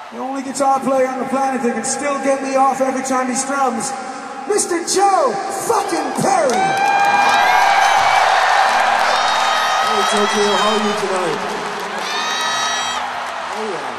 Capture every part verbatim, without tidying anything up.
The only guitar player on the planet that can still get me off every time he strums, Mister Joe fucking Perry! Hey Tokyo, how are you tonight? Oh yeah.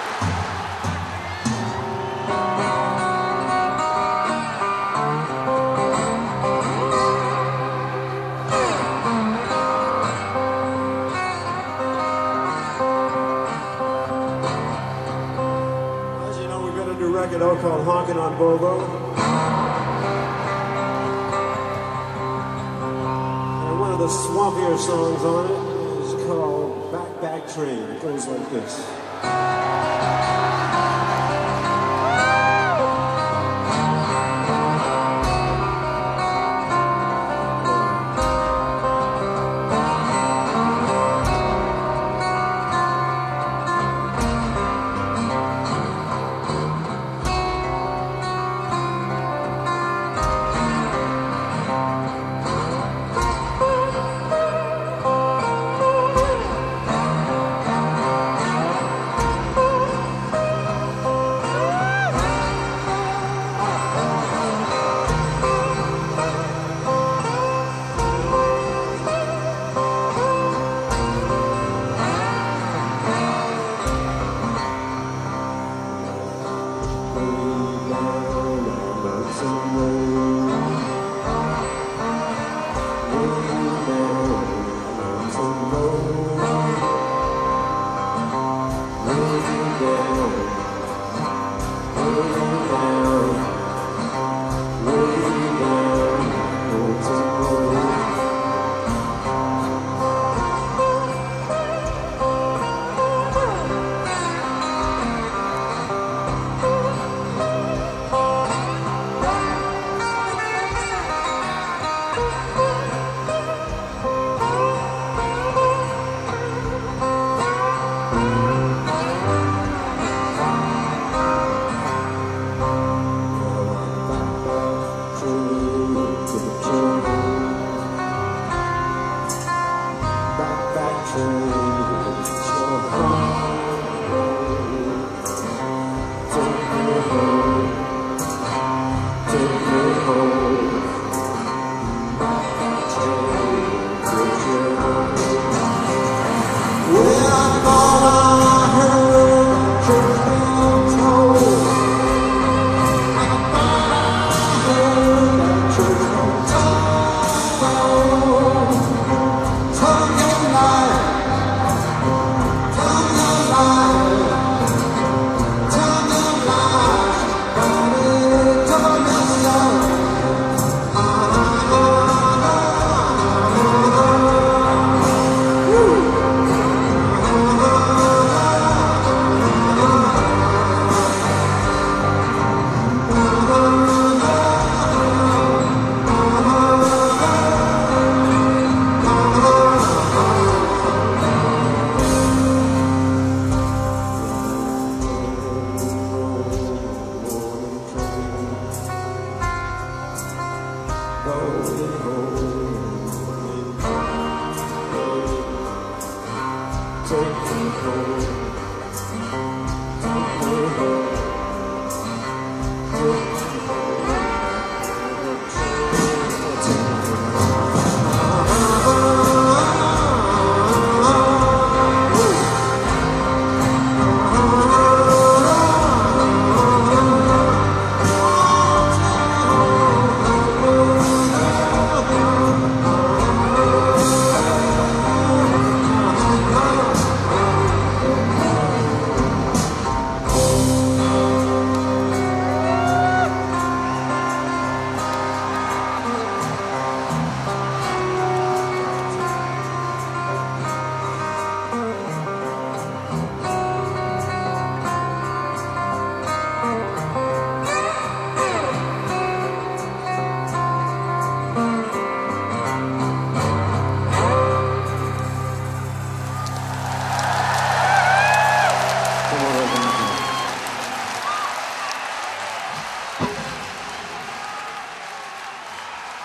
Record out called Honkin' on Bobo. And one of the swampier songs on it is called Back Back Train. It goes like this. Take me home, take me home.